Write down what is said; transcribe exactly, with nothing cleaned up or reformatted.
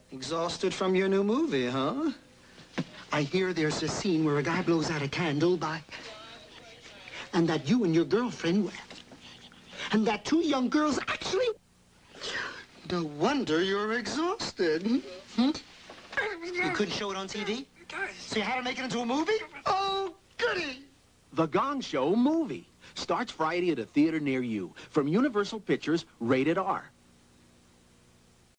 Exhausted from your new movie, huh? I hear there's a scene where a guy blows out a candle by... And that you and your girlfriend... And that two young girls actually... No wonder you're exhausted. Hmm? You couldn't show it on T V? So you had to make it into a movie? Oh, goody! The Gong Show movie starts Friday at a theater near you. From Universal Pictures, rated R.